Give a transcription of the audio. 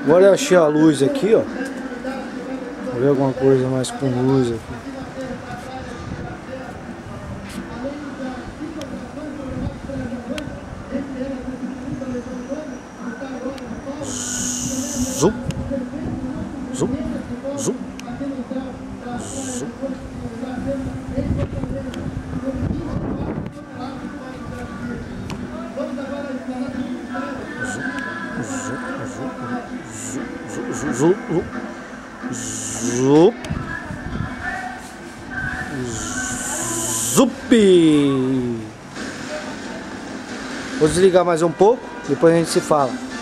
Agora eu achei a luz aqui, ó. Vou ver alguma coisa mais com luz aqui. Zup, zup, zup, zup. Zup, zup, zup. Vou desligar mais um pouco, depois a gente se fala.